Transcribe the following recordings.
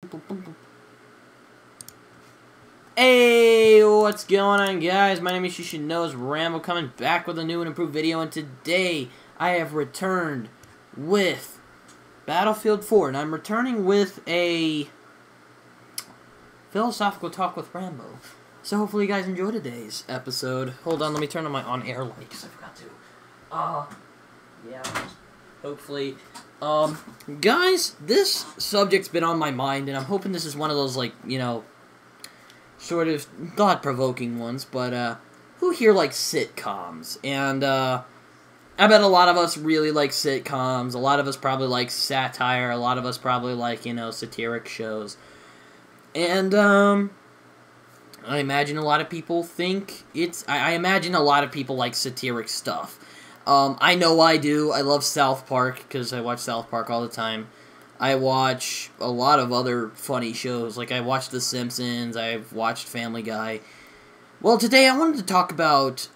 Hey, what's going on, guys? My name is You Should Know is Rambo, coming back with a new and improved video, and today I have returned with Battlefield 4, and I'm returning with a philosophical talk with Rambo. So hopefully you guys enjoy today's episode. Hold on, let me turn on my on-air light, because I forgot to. Yeah, hopefully. Guys, this subject's been on my mind, and I'm hoping this is one of those, like, you know, sort of thought-provoking ones, but, who here likes sitcoms? And, I bet a lot of us really like sitcoms, a lot of us probably like satire, a lot of us probably like, you know, satiric shows. And, I imagine a lot of people think I imagine a lot of people like satiric stuff. I know I do. I love South Park, because I watch South Park all the time. I watch a lot of other funny shows, like I watch The Simpsons, I've watched Family Guy. Well, today I wanted to talk about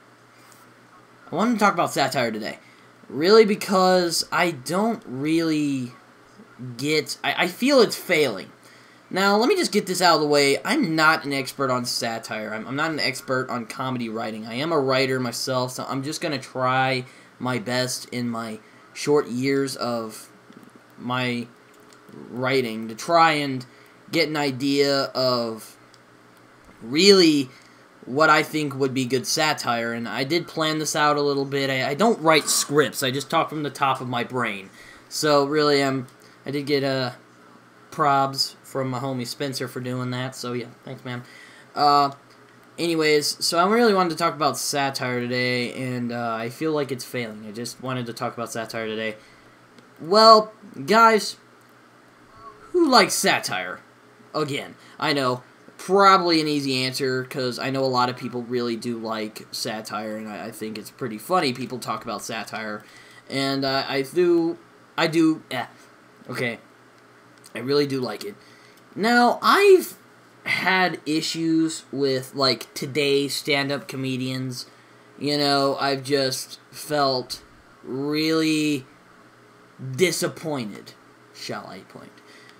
satire today. Really, because I don't really get... I feel it's failing. Now, let me just get this out of the way. I'm not an expert on satire. I'm not an expert on comedy writing. I am a writer myself, so I'm just going to try my best in my short years of my writing to try and get an idea of really what I think would be good satire. And I did plan this out a little bit. I don't write scripts. I just talk from the top of my brain. So, really, I did get probs from my homie Spencer for doing that, so yeah, thanks, man. Anyways, so I really wanted to talk about satire today, and I feel like it's failing. I just wanted to talk about satire today. Well, guys, who likes satire? Again, I know, probably an easy answer, because I know a lot of people really do like satire, and I think it's pretty funny. People talk about satire, and okay, I really do like it. Now, I've had issues with, like, today's stand-up comedians. You know, I've just felt really disappointed, shall I point.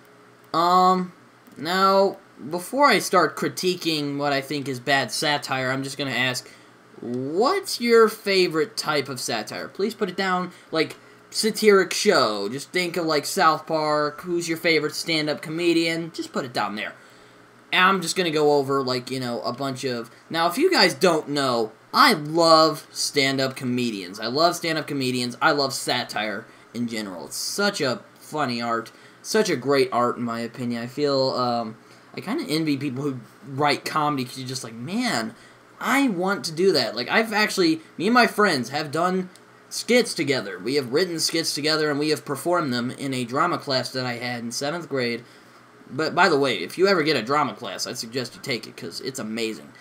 Now, before I start critiquing what I think is bad satire, I'm just gonna ask, what's your favorite type of satire? Please put it down, like, satiric show. Just think of, like, South Park. Who's your favorite stand-up comedian? Just put it down there. And I'm just gonna go over, like, you know, a bunch of... Now, if you guys don't know, I love stand-up comedians. I love stand-up comedians. I love satire in general. It's such a funny art. Such a great art, in my opinion. I feel, I kind of envy people who write comedy, because you're just like, man, I want to do that. Like, I've actually... Me and my friends have done skits together. We have written skits together, and we have performed them in a drama class that I had in 7th grade. But, by the way, if you ever get a drama class, I suggest you take it, because it's amazing.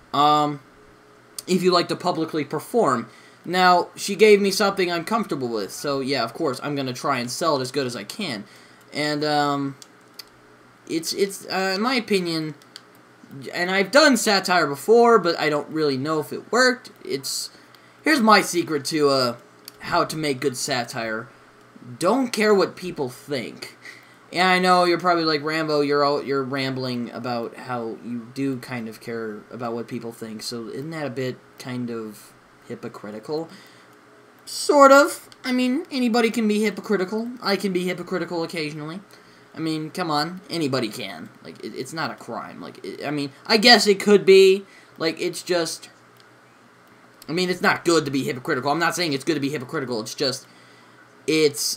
If you like to publicly perform. Now, she gave me something I'm comfortable with, so, yeah, of course, I'm going to try and sell it as good as I can. And, it's in my opinion, and I've done satire before, but I don't really know if it worked. Here's my secret to, how to make good satire. Don't care what people think. And I know you're probably like, Rambo, you're rambling about how you do kind of care about what people think, so isn't that a bit kind of hypocritical? Sort of. I mean, anybody can be hypocritical. I can be hypocritical occasionally. I mean, come on, anybody can. Like, it's not a crime. Like, I mean, I guess it could be. Like, it's just... I mean, it's not good to be hypocritical. I'm not saying it's good to be hypocritical. It's just... It's...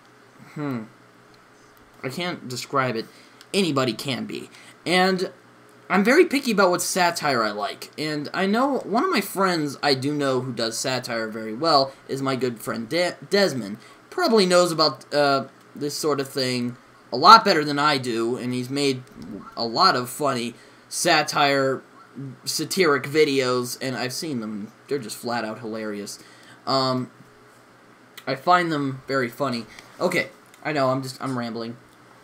I can't describe it. Anybody can be. And I'm very picky about what satire I like. And I know one of my friends I do know who does satire very well is my good friend Desmond. Probably knows about this sort of thing a lot better than I do. And he's made a lot of funny satiric videos. And I've seen them. They're just flat out hilarious. I find them very funny. Okay, I know, I'm rambling.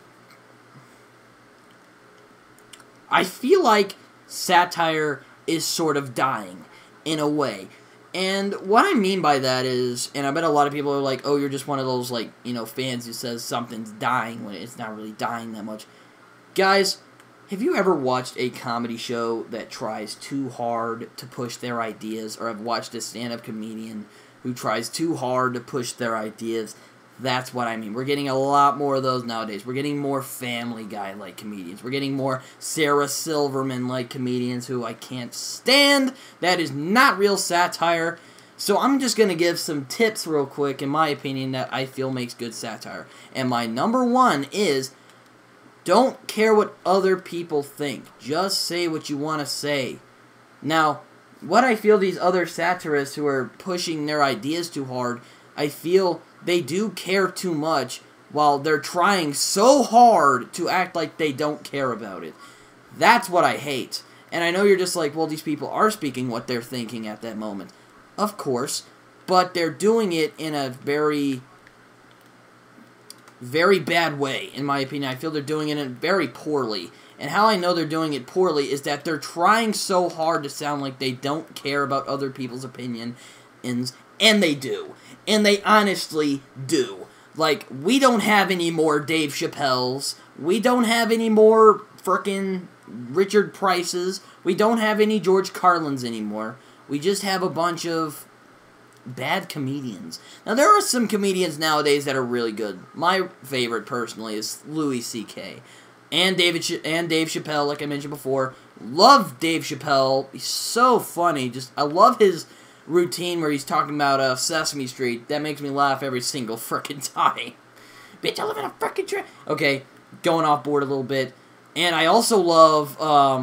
I feel like satire is sort of dying, in a way. And what I mean by that is, and I bet a lot of people are like, oh, you're just one of those, like, you know, fans who says something's dying when it's not really dying that much. Guys, have you ever watched a comedy show that tries too hard to push their ideas, or have watched a stand-up comedian who tries too hard to push their ideas? That's what I mean. We're getting a lot more of those nowadays. We're getting more Family Guy-like comedians. We're getting more Sarah Silverman-like comedians who I can't stand. That is not real satire. So I'm just going to give some tips real quick, in my opinion, that I feel makes good satire. And my number one is, don't care what other people think. Just say what you want to say. Now, what I feel these other satirists who are pushing their ideas too hard, I feel they do care too much while they're trying so hard to act like they don't care about it. That's what I hate. And I know you're just like, well, these people are speaking what they're thinking at that moment. Of course, but they're doing it in a very, very bad way, in my opinion. I feel they're doing it very poorly. And how I know they're doing it poorly is that they're trying so hard to sound like they don't care about other people's opinions, and they do. And they honestly do. Like, we don't have any more Dave Chappelle's. We don't have any more frickin' Richard Price's. We don't have any George Carlin's anymore. We just have a bunch of bad comedians. Now, there are some comedians nowadays that are really good. My favorite, personally, is Louis C.K. and Dave Chappelle, like I mentioned before. Love Dave Chappelle. He's so funny. I love his routine where he's talking about Sesame Street. That makes me laugh every single frickin' time. Bitch, I live in a frickin' tree. Okay, going off board a little bit. And I also love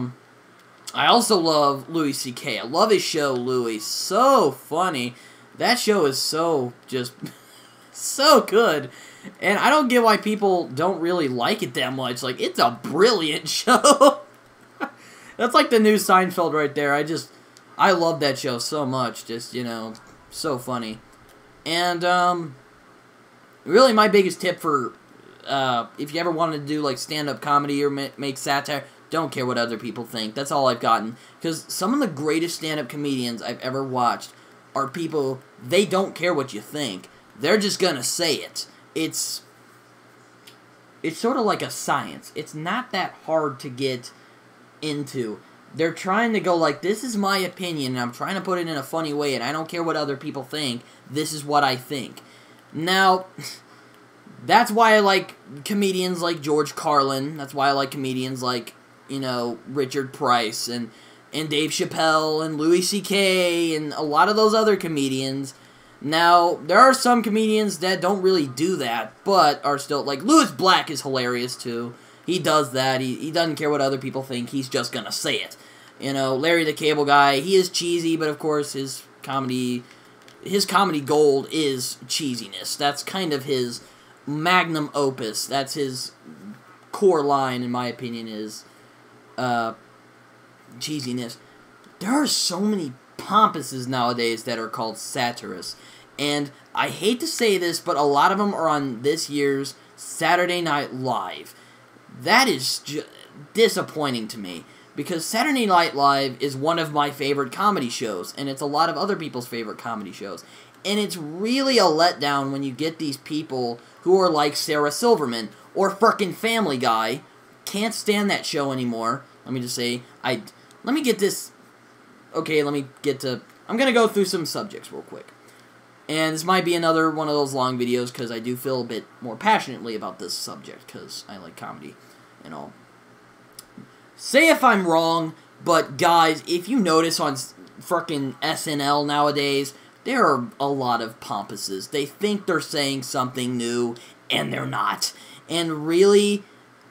Louis C.K. I love his show, Louis. So funny. That show is so so good. And I don't get why people don't really like it that much. Like, it's a brilliant show. That's like the new Seinfeld right there. I love that show so much. Just, so funny. And, really my biggest tip for, if you ever wanted to do, like, stand-up comedy or make satire, don't care what other people think. That's all I've gotten. Because some of the greatest stand-up comedians I've ever watched are people, they don't care what you think. They're just gonna say it. It's sort of like a science. It's not that hard to get into. They're trying to go like, this is my opinion, and I'm trying to put it in a funny way, and I don't care what other people think. This is what I think. Now, that's why I like comedians like George Carlin. That's why I like comedians like, Richard Price and Dave Chappelle and Louis C.K. and a lot of those other comedians. Now, there are some comedians that don't really do that, but are still, like, Louis Black is hilarious, too. He does that. He doesn't care what other people think. He's just gonna say it. Larry the Cable Guy, he is cheesy, but of course his comedy gold is cheesiness. That's kind of his magnum opus. That's his core line, in my opinion, is cheesiness. There are so many pompuses nowadays that are called satirists. And I hate to say this, but a lot of them are on this year's Saturday Night Live. That is disappointing to me, because Saturday Night Live is one of my favorite comedy shows, and it's a lot of other people's favorite comedy shows. And it's really a letdown when you get these people who are like Sarah Silverman, or frickin' Family Guy. Can't stand that show anymore. Let me just say, I'm gonna go through some subjects real quick. And this might be another one of those long videos, because I do feel a bit more passionately about this subject, because I like comedy and all. Say if I'm wrong, but guys, if you notice on frickin' SNL nowadays, there are a lot of pompuses. They think they're saying something new, and they're not. And really,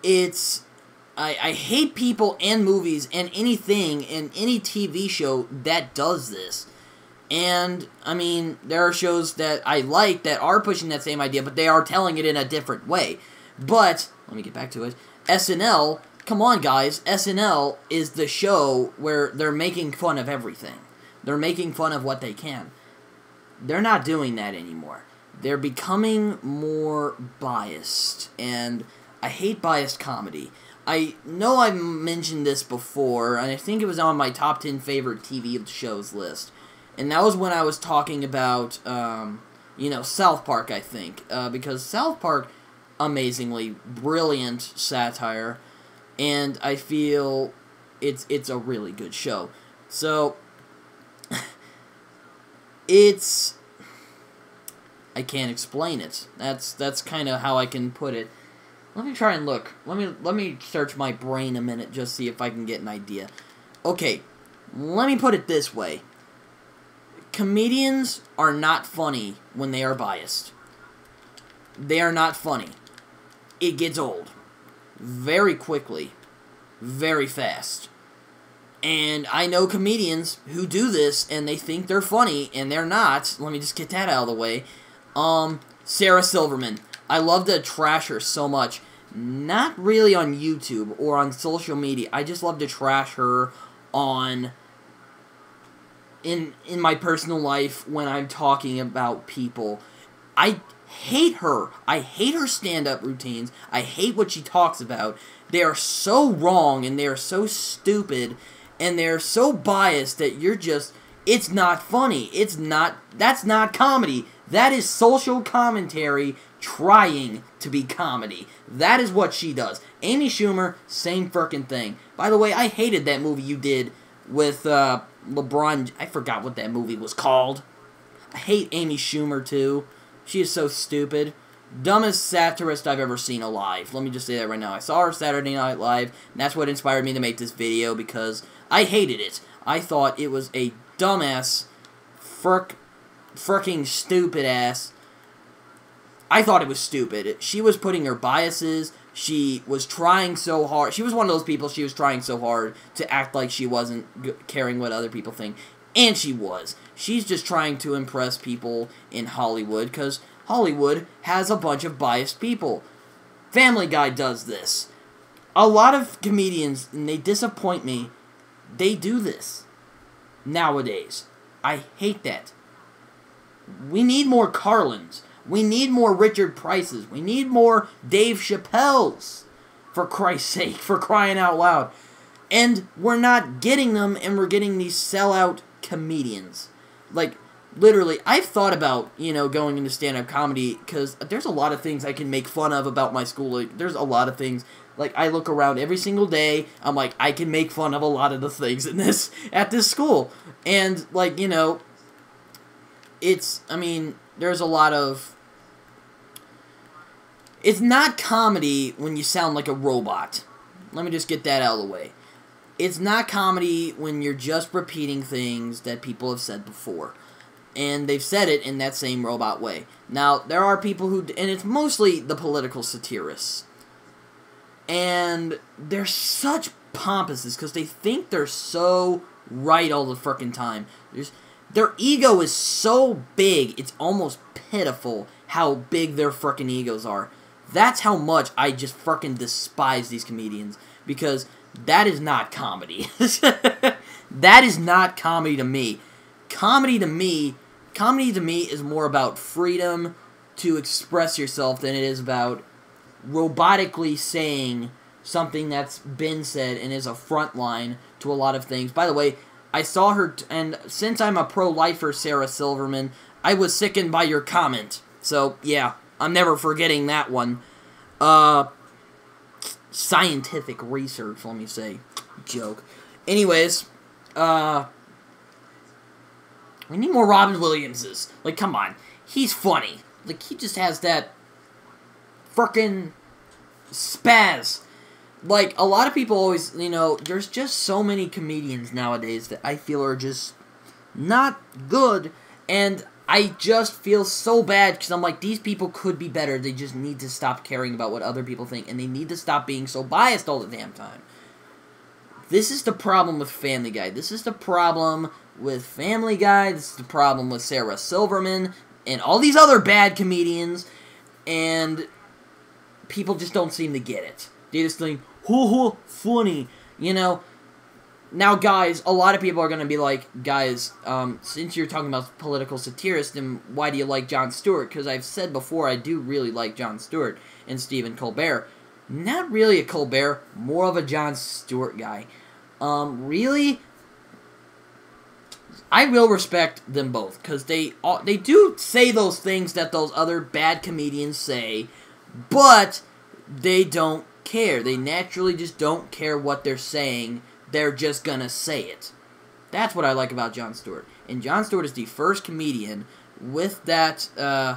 I hate people and movies and anything in any TV show that does this. And, I mean, there are shows that I like that are pushing that same idea, but they are telling it in a different way. But, let me get back to it. SNL, come on guys, SNL is the show where they're making fun of everything. They're making fun of what they can. They're not doing that anymore. They're becoming more biased, and I hate biased comedy. I know I've mentioned this before, and I think it was on my top 10 favorite TV shows list. And that was when I was talking about, South Park, I think. Because South Park, amazingly brilliant satire. and I feel it's a really good show. So I can't explain it. That's kind of how I can put it. Let me try and look. Let me search my brain a minute, just see if I can get an idea. Okay, let me put it this way. Comedians are not funny when they are biased. They are not funny. It gets old very quickly, very fast. And I know comedians who do this and they think they're funny and they're not. Let me just get that out of the way. Sarah Silverman. I love to trash her so much. Not really on YouTube or on social media. I just love to trash her on in my personal life when I'm talking about people. I hate her. I hate her stand-up routines. I hate what she talks about. They are so wrong and they are so stupid and they're so biased that you're just, it's not funny. That's not comedy. That is social commentary trying to be comedy. That is what she does. Amy Schumer, same frickin' thing. By the way, I hated that movie you did with LeBron. I forgot what that movie was called. I hate Amy Schumer too. She is so stupid. Dumbest satirist I've ever seen alive. Let me just say that right now. I saw her Saturday Night Live, and that's what inspired me to make this video, because I hated it. I thought it was a dumbass, fricking stupid ass. I thought it was stupid. She was putting her biases. She was trying so hard. She was one of those people, she was trying so hard to act like she wasn't caring what other people think. And she was. She's just trying to impress people in Hollywood, because Hollywood has a bunch of biased people. Family Guy does this. A lot of comedians, and they disappoint me, they do this nowadays. I hate that. We need more Carlins. We need more Richard Prices. We need more Dave Chappelles. For Christ's sake, for crying out loud. And we're not getting them, and we're getting these sellout comedians. Like, literally, I've thought about, going into stand-up comedy, because there's a lot of things I can make fun of about my school. Like, there's a lot of things, like, I look around every single day, I'm like, I can make fun of a lot of the things at this school. And, like, there's a lot of... It's not comedy when you sound like a robot. Let me just get that out of the way. It's not comedy when you're just repeating things that people have said before. And they've said it in that same robot way. Now, there are people who... And it's mostly the political satirists. And they're such pompuses because they think they're so right all the frickin' time. Their ego is so big, it's almost pitiful how big their frickin' egos are. That's how much I just frickin' despise these comedians. Because that is not comedy. That is not comedy to me. Comedy to me is more about freedom to express yourself than it is about robotically saying something that's been said and is a front line to a lot of things. By the way, I saw her, and since I'm a pro-lifer, Sarah Silverman, I was sickened by your comment. So, yeah, I'm never forgetting that one. Scientific research, let me say. Joke. Anyways, we need more Robin Williamses. Like, come on. He's funny. Like, he just has that frickin' spaz. Like, a lot of people always, there's just so many comedians nowadays that I feel are just not good, and I just feel so bad, because I'm like, these people could be better. They just need to stop caring about what other people think, and they need to stop being so biased all the damn time. This is the problem with Family Guy. This is the problem with Family Guy. This is the problem with Sarah Silverman, and all these other bad comedians, and people just don't seem to get it. They just think, funny, Now, guys, a lot of people are going to be like, guys, since you're talking about political satirists, then why do you like Jon Stewart? Because I've said before, I do really like Jon Stewart and Stephen Colbert. Not really a Colbert, more of a Jon Stewart guy. Really, I will respect them both, because they do say those things that those other bad comedians say, but they don't care. They naturally just don't care what they're saying. They're just gonna say it. That's what I like about Jon Stewart. And Jon Stewart is the first comedian with that,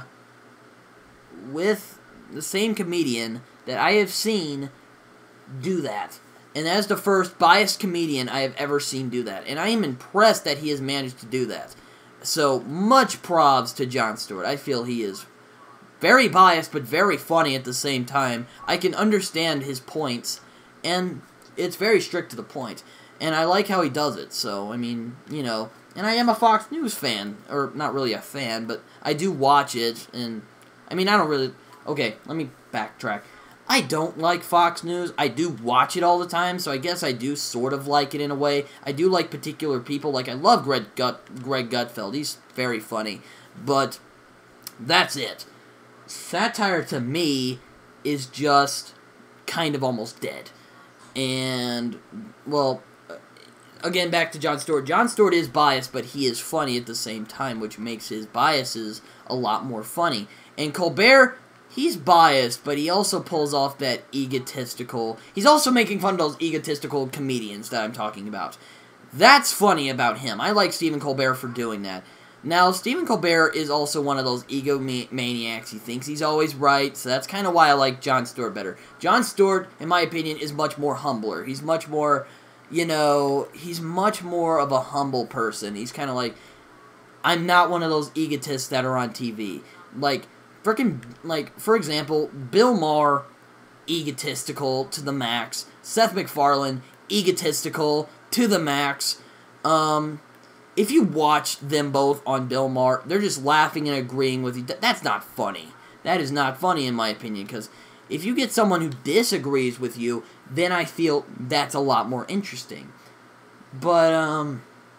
with the same comedian that I have seen do that. And that is the first biased comedian I have ever seen do that. And I am impressed that he has managed to do that. So, much props to Jon Stewart. I feel he is very biased, but very funny at the same time. I can understand his points, and it's very strict to the point. And I like how he does it, so, I mean, you know. And I am a Fox News fan, or not really a fan, but I do watch it, and, I mean, I don't really, okay, let me backtrack. I don't like Fox News. I do watch it all the time, so I guess I do sort of like it in a way. I do like particular people. Like, I love Greg Gutfeld. He's very funny. But that's it. Satire, to me, is just kind of almost dead. And, well, again, back to Jon Stewart. Jon Stewart is biased, but he is funny at the same time, which makes his biases a lot more funny. And Colbert, he's biased, but he also pulls off that egotistical... He's also making fun of those egotistical comedians that I'm talking about. That's funny about him. I like Stephen Colbert for doing that. Now, Stephen Colbert is also one of those egomaniacs. He thinks he's always right, so that's kind of why I like Jon Stewart better. Jon Stewart, in my opinion, is much more humbler. He's much more, you know, he's much more of a humble person. He's kind of like, I'm not one of those egotists that are on TV. Like, for example, Bill Maher, egotistical to the max. Seth MacFarlane, egotistical to the max. If you watch them both on Bill Maher, they're just laughing and agreeing with you. That's not funny. That is not funny in my opinion, because if you get someone who disagrees with you, then I feel that's a lot more interesting. But,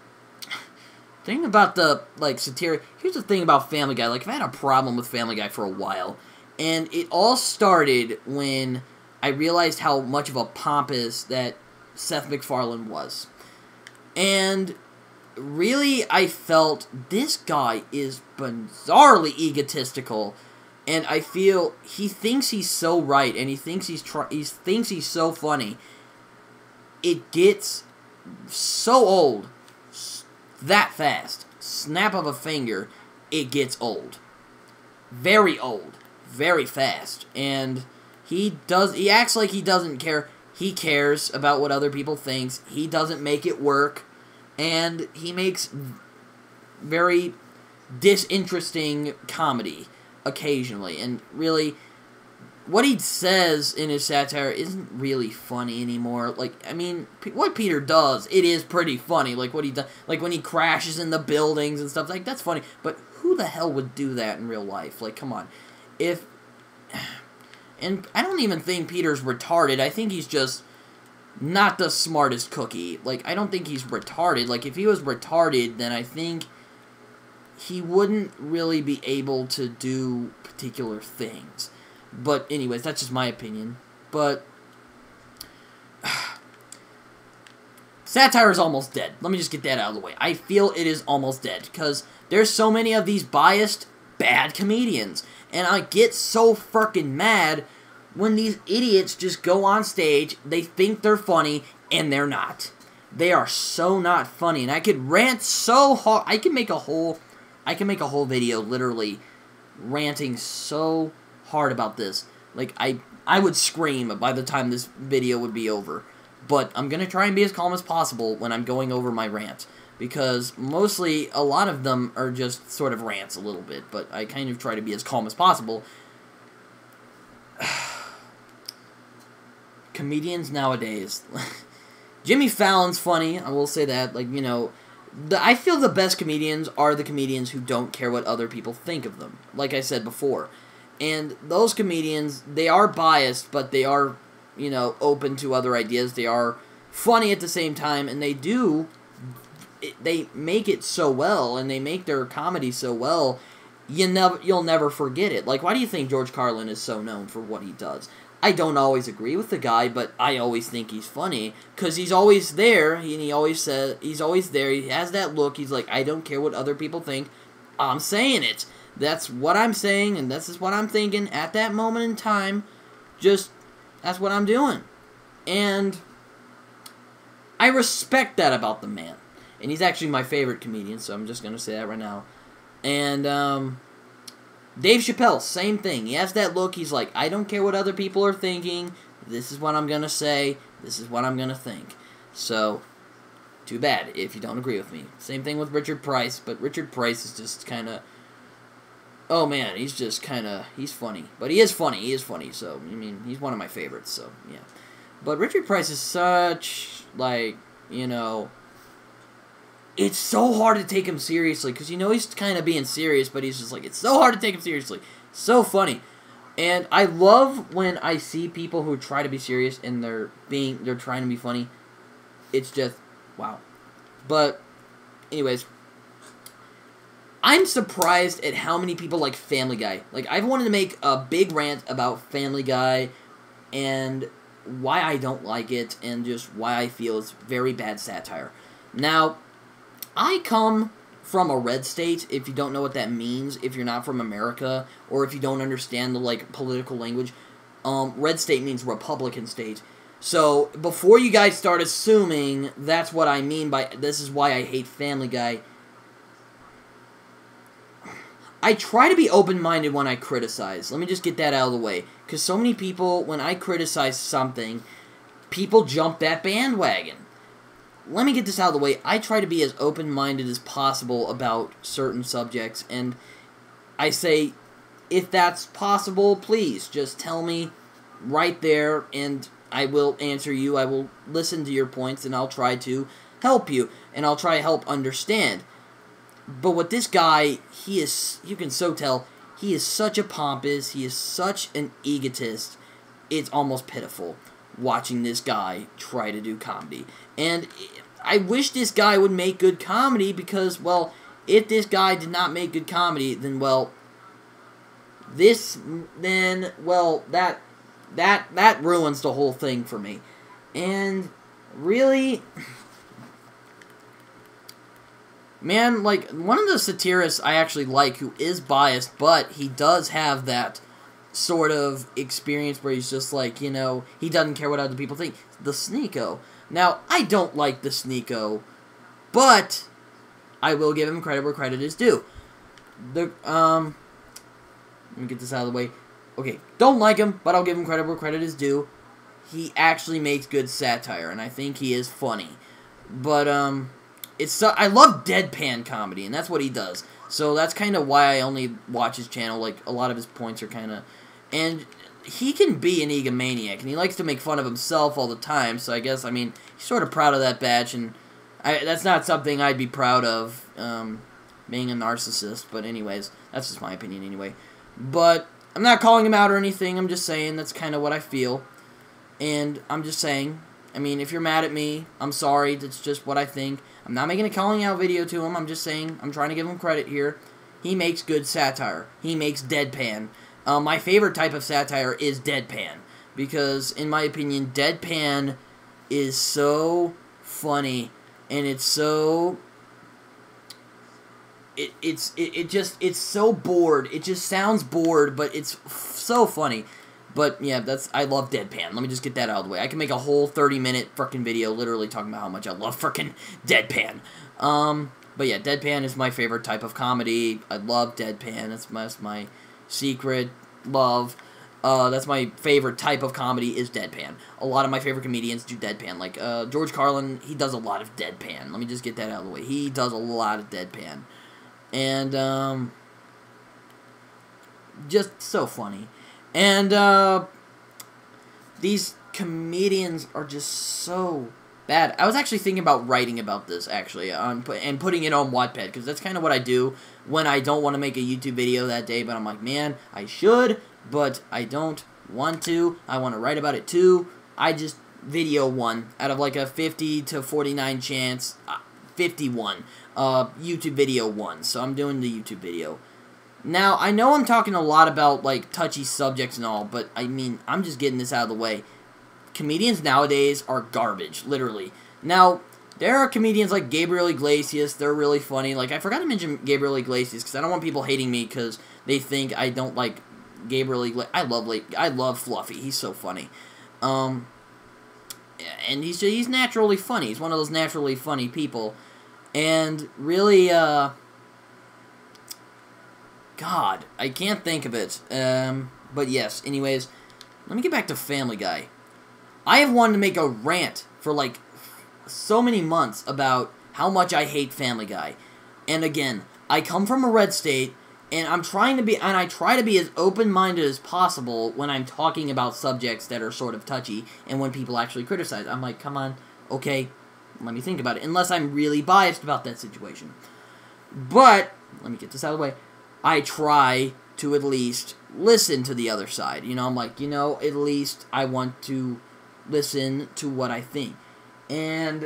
thing about the, like, satire... Here's the thing about Family Guy. Like, I've had a problem with Family Guy for a while. And it all started when I realized how much of a pompous that Seth MacFarlane was. And really, I felt this guy is bizarrely egotistical. And I feel he thinks he's so right. And he thinks he's so funny. It gets so old that fast. Snap of a finger, it gets old. Very old. Very fast. And he acts like he doesn't care. He cares about what other people think. He doesn't make it work. And he makes very disinteresting comedy occasionally. And really, what he says in his satire isn't really funny anymore. Like, I mean, what Peter does, it is pretty funny. Like, what he does, like, when he crashes in the buildings and stuff, like, that's funny. But who the hell would do that in real life? Like, come on. And I don't even think Peter's retarded. I think he's just not the smartest cookie. Like, I don't think he's retarded. Like, if he was retarded, then I think he wouldn't really be able to do particular things. But anyways, that's just my opinion. But satire is almost dead. Let me just get that out of the way. I feel it is almost dead because there's so many of these biased, bad comedians. And I get so freaking mad when these idiots just go on stage, they think they're funny, and they're not. They are so not funny. And I could rant so hard. I can make a whole video literally ranting so hard about this. Like, I would scream by the time this video would be over. But I'm going to try and be as calm as possible when I'm going over my rant. Because mostly, a lot of them are just sort of rants a little bit. But I kind of try to be as calm as possible. Comedians nowadays. Jimmy Fallon's funny, I will say that. Like, you know, I feel the best comedians are the comedians who don't care what other people think of them. Like I said before. And those comedians, they are biased, but they are, you know, open to other ideas. They are funny at the same time, and they make it so well, and they make their comedy so well, you'll never forget it. Like, why do you think George Carlin is so known for what he does? I don't always agree with the guy, but I always think he's funny, because he's always there, and he always says, he's always there, he has that look, he's like, I don't care what other people think, I'm saying it. That's what I'm saying, and this is what I'm thinking at that moment in time. Just That's what I'm doing. And I respect that about the man. And he's actually my favorite comedian, so I'm just going to say that right now. And Dave Chappelle, same thing. He has that look. He's like, I don't care what other people are thinking. This is what I'm going to say. This is what I'm going to think. So, too bad if you don't agree with me. Same thing with Richard Price, but Richard Price is just kind of... Oh, man, he's just kind of... He's funny. But he is funny. So, I mean, he's one of my favorites, so, yeah. But Richard Price is such, like, you know... It's so hard to take him seriously, because you know he's kind of being serious, but he's just like, it's so hard to take him seriously. So funny. And I love when I see people who try to be serious and they're trying to be funny. It's just, wow. But, anyways, I'm surprised at how many people like Family Guy. Like, I've wanted to make a big rant about Family Guy and why I don't like it and just why I feel it's very bad satire. Now, I come from a red state, if you don't know what that means, if you're not from America, or if you don't understand the, like, political language. Red state means Republican state. So, before you guys start assuming that's what I mean by, this is why I hate Family Guy, I try to be open-minded when I criticize. Let me just get that out of the way. Because so many people, when I criticize something, people jump that bandwagon. Let me get this out of the way. I try to be as open-minded as possible about certain subjects, and I say, if that's possible, please, just tell me right there, and I will answer you. I will listen to your points, and I'll try to help you, and I'll try to help understand. But with this guy, he is, you can so tell, he is such a pompous, he is such an egotist, it's almost pitiful watching this guy try to do comedy. And I wish this guy would make good comedy because, well, if this guy did not make good comedy, then, well, that ruins the whole thing for me. And really, man, like, one of the satirists I actually like who is biased, but he does have that sort of experience where he's just like, you know, he doesn't care what other people think. The Sneeko. Now, I don't like the Sneeko, but I will give him credit where credit is due. Let me get this out of the way. Okay, don't like him, but I'll give him credit where credit is due. He actually makes good satire, and I think he is funny. But, I love deadpan comedy, and that's what he does. So that's kind of why I only watch his channel. Like, a lot of his points are kind of... And he can be an egomaniac, and he likes to make fun of himself all the time, so I guess, I mean, he's sort of proud of that badge, and that's not something I'd be proud of, being a narcissist, but anyways, that's just my opinion anyway. But I'm not calling him out or anything, I'm just saying that's kind of what I feel, and I'm just saying, I mean, if you're mad at me, I'm sorry, that's just what I think. I'm not making a calling out video to him, I'm just saying, I'm trying to give him credit here. He makes good satire. He makes deadpan. My favorite type of satire is deadpan, because, in my opinion, deadpan is so funny, and it's so... It's so bored. It just sounds bored, but it's so funny. But, yeah, I love deadpan. Let me just get that out of the way. I can make a whole 30-minute frickin' video literally talking about how much I love frickin' deadpan. But, yeah, deadpan is my favorite type of comedy. I love deadpan. That's my secret love. That's my favorite type of comedy is deadpan. A lot of my favorite comedians do deadpan. Like, George Carlin, he does a lot of deadpan. Let me just get that out of the way. He does a lot of deadpan. And, just so funny. And, these comedians are just so bad. I was actually thinking about writing about this, actually, and putting it on Wattpad, because that's kind of what I do when I don't want to make a YouTube video that day, but I'm like, man, I should, but I don't want to. I want to write about it, too. I just video one out of, like, a 50 to 49 chance, 51, YouTube video one, so I'm doing the YouTube video. Now, I know I'm talking a lot about, like, touchy subjects and all, but, I mean, I'm just getting this out of the way. Comedians nowadays are garbage, literally. Now, there are comedians like Gabriel Iglesias, they're really funny. Like, I forgot to mention Gabriel Iglesias, because I don't want people hating me because they think I don't like Gabriel Iglesias. I love Fluffy, he's so funny. And he's naturally funny. He's one of those naturally funny people. And really, God, I can't think of it. But yes, anyways, let me get back to Family Guy. I have wanted to make a rant for, like, so many months about how much I hate Family Guy. And again, I come from a red state, and I try to be as open-minded as possible when I'm talking about subjects that are sort of touchy, and when people actually criticize. I'm like, come on, okay, let me think about it, unless I'm really biased about that situation. But, let me get this out of the way, I try to at least listen to the other side. You know, I'm like, at least I want to listen to what I think. And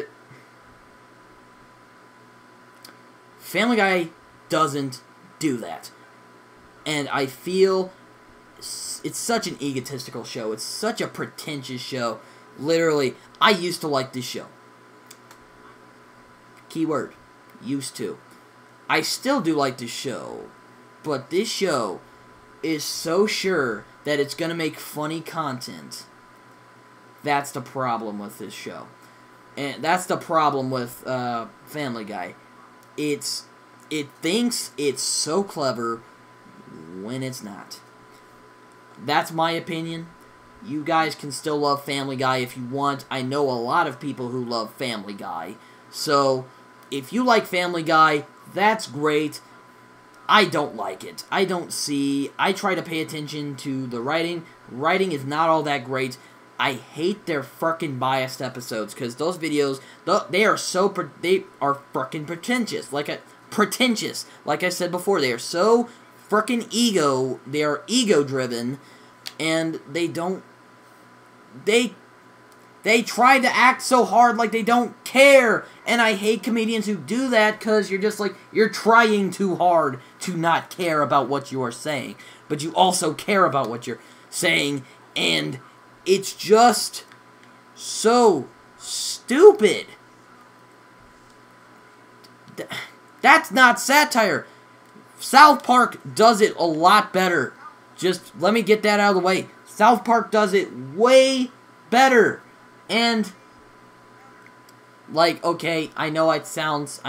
Family Guy doesn't do that. And I feel it's such an egotistical show. It's such a pretentious show. Literally, I used to like this show. Keyword, used to. I still do like this show, but this show is so sure that it's going to make funny content. That's the problem with this show. And that's the problem with Family Guy. It thinks it's so clever when it's not. That's my opinion. You guys can still love Family Guy if you want. I know a lot of people who love Family Guy. So, if you like Family Guy, that's great. I don't like it. I try to pay attention to the writing. Writing is not all that great. I hate their fucking biased episodes, because those videos, they are fucking pretentious. Pretentious. Like I said before, they are so fucking they are ego-driven, and they try to act so hard like they don't care, and I hate comedians who do that, because you're just like, you're trying too hard to not care about what you are saying, but you also care about what you're saying, and it's just so stupid. That's not satire. South Park does it a lot better. Just let me get that out of the way. South Park does it way better. And, like, okay, I know it sounds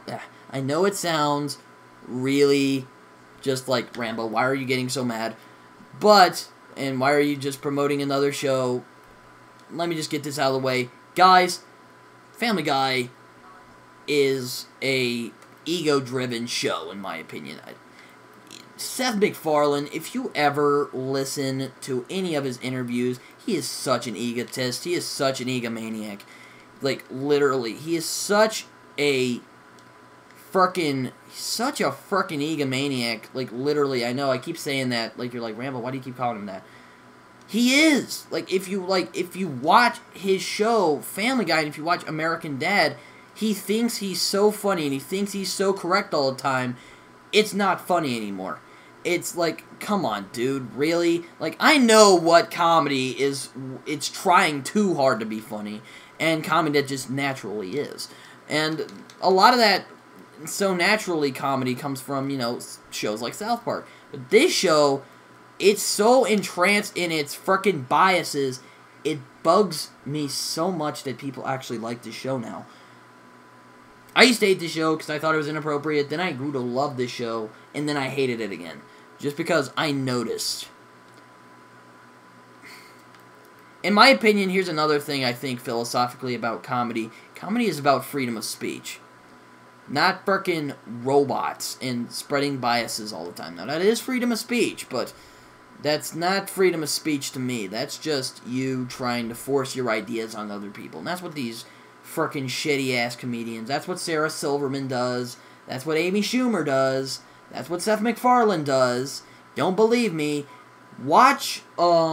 really just like, Rambo, why are you getting so mad? But, and why are you just promoting another show? Let me just get this out of the way. Guys, Family Guy is a ego-driven show, in my opinion. Seth MacFarlane, if you ever listen to any of his interviews, he is such an egotist. He is such an egomaniac. Like, literally, he is such a fucking egomaniac. Like, literally, I know, I keep saying that. Like, you're like, Rambo, why do you keep calling him that? He is. Like, if you watch his show, Family Guy, and if you watch American Dad, he thinks he's so funny, and he thinks he's so correct all the time. It's not funny anymore. It's like, come on, dude, really? Like, I know what comedy is. It's trying too hard to be funny, and comedy that just naturally is. And a lot of that so naturally comedy comes from, shows like South Park. But this show, it's so entranced in its frickin' biases, it bugs me so much that people actually like this show now. I used to hate this show because I thought it was inappropriate, then I grew to love this show, and then I hated it again. Just because I noticed. In my opinion, here's another thing I think philosophically about comedy. Comedy is about freedom of speech. Not frickin' robots and spreading biases all the time. Now, that is freedom of speech, but that's not freedom of speech to me. That's just you trying to force your ideas on other people. And that's what these frickin' shitty-ass comedians, that's what Sarah Silverman does. That's what Amy Schumer does. That's what Seth MacFarlane does. Don't believe me. Watch,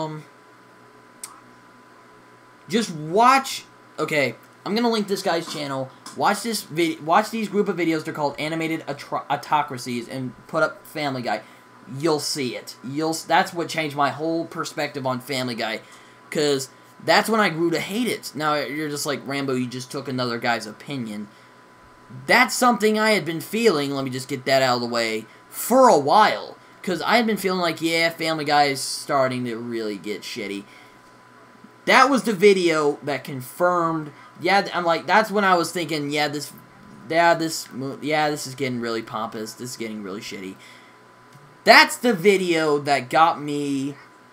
just watch, okay, I'm gonna link this guy's channel. Watch these group of videos. They're called Animated Autocracies, and put up Family Guy. You'll see it. That's what changed my whole perspective on Family Guy, because that's when I grew to hate it. Now, you're just like, Rambo, you just took another guy's opinion. That's something I had been feeling, let me just get that out of the way, for a while. Because I had been feeling like, yeah, Family Guy is starting to really get shitty. that was the video that confirmed. Yeah, I'm like, that's when I was thinking, this is getting really pompous. This is getting really shitty. That's the video that got me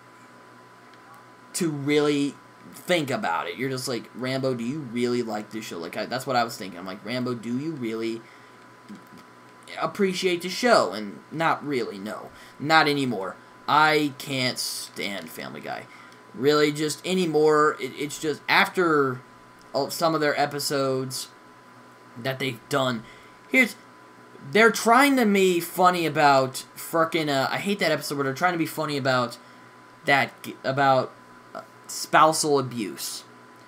to really think about it. You're just like, Rambo, do you really like this show? Like, that's what I was thinking. I'm like, Rambo, do you really appreciate the show? And not really, no. Not anymore. I can't stand Family Guy. Really, just anymore. It's just, after some of their episodes that they've done, they're trying to be funny about frickin' I hate that episode where they're trying to be funny about spousal abuse.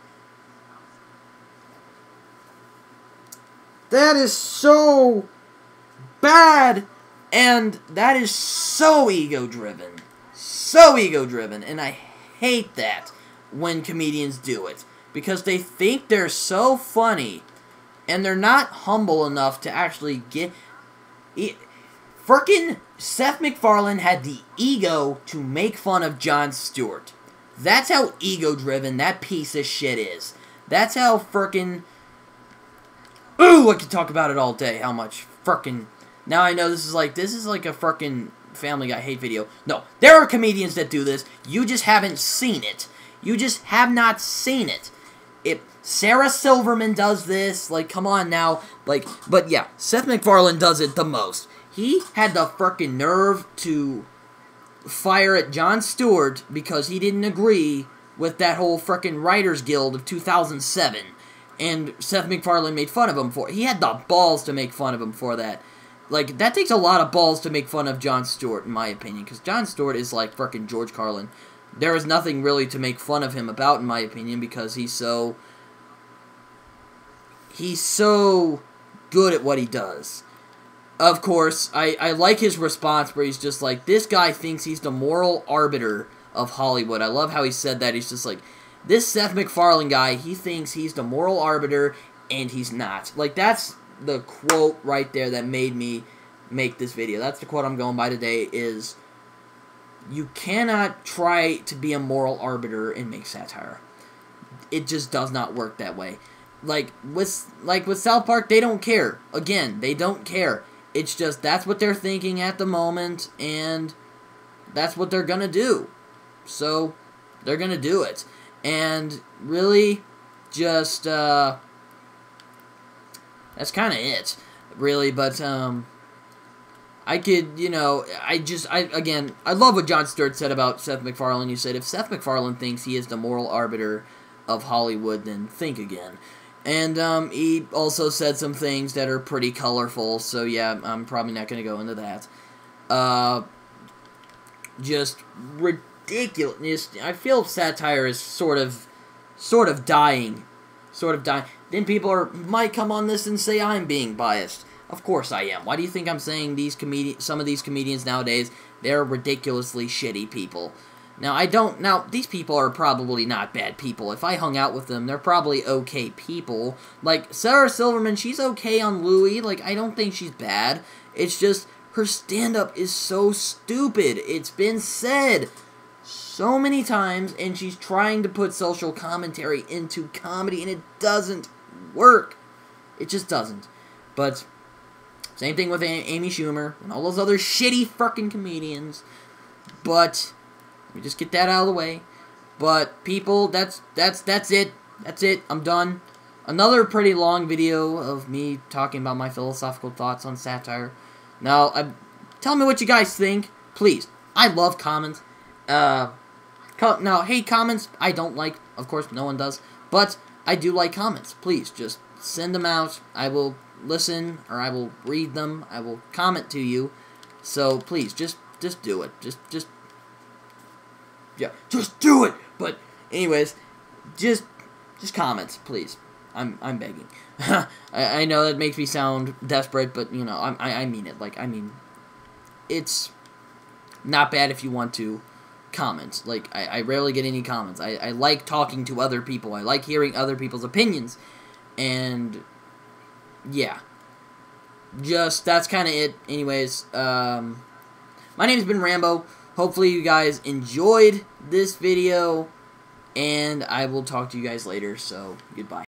That is so bad, and that is so ego-driven. So ego-driven, and I hate that when comedians do it, because they think they're so funny, and they're not humble enough to actually get... Frickin' Seth MacFarlane had the ego to make fun of Jon Stewart. That's how ego-driven that piece of shit is. That's how frickin'... Ooh, I could talk about it all day, how much frickin'... Now I know this is like a frickin' Family Guy hate video. No, there are comedians that do this. You just haven't seen it. You just have not seen it. Sarah Silverman does this. Like, come on now. Like, but yeah, Seth MacFarlane does it the most. He had the frickin' nerve to fire at Jon Stewart because he didn't agree with that whole frickin' Writers Guild of 2007. And Seth MacFarlane made fun of him for it. He had the balls to make fun of him for that. Like, that takes a lot of balls to make fun of Jon Stewart, in my opinion, because Jon Stewart is like frickin' George Carlin. There is nothing really to make fun of him about, in my opinion, because he's so good at what he does. Of course, I like his response where he's just like, this guy thinks he's the moral arbiter of Hollywood. I love how he said that. He's just like, this Seth MacFarlane guy, he thinks he's the moral arbiter, and he's not. Like, that's the quote right there that made me make this video. That's the quote I'm going by today, is, you cannot try to be a moral arbiter and make satire. It just does not work that way. Like with South Park, they don't care. Again, they don't care. It's just, that's what they're thinking at the moment, and that's what they're gonna do. So, they're gonna do it. And, really, just, that's kind of it, really, but, I could, again, I love what Jon Stewart said about Seth MacFarlane. He said, if Seth MacFarlane thinks he is the moral arbiter of Hollywood, then think again. And, he also said some things that are pretty colorful, so yeah, I'm probably not going to go into that. Just ridiculous. I feel satire is sort of dying. Then people might come on this and say I'm being biased. Of course I am. Why do you think I'm saying some of these comedians nowadays, they're ridiculously shitty people? Now, these people are probably not bad people. If I hung out with them, they're probably okay people. Like, Sarah Silverman, she's okay on Louie. Like, I don't think she's bad. It's just, her stand-up is so stupid. It's been said so many times, and she's trying to put social commentary into comedy, and it doesn't work. It just doesn't. But same thing with Amy Schumer and all those other shitty fucking comedians. But let me just get that out of the way. But people, that's it. That's it. I'm done. Another pretty long video of me talking about my philosophical thoughts on satire. Now, tell me what you guys think, please. I love comments. Now, hate comments, I don't like. Of course, no one does. But I do like comments. Please, just send them out. I will listen, or I will read them. I will comment to you. So, please, just do it. Just do it! But, anyways, just comments, please. I'm begging. I know that makes me sound desperate, but, I mean it. Like, I mean, it's not bad if you want to comment. Like, I rarely get any comments. I like talking to other people. I like hearing other people's opinions. And, yeah. That's kind of it. Anyways, my name's been Rambo. Hopefully you guys enjoyed this video. and I will talk to you guys later, so goodbye.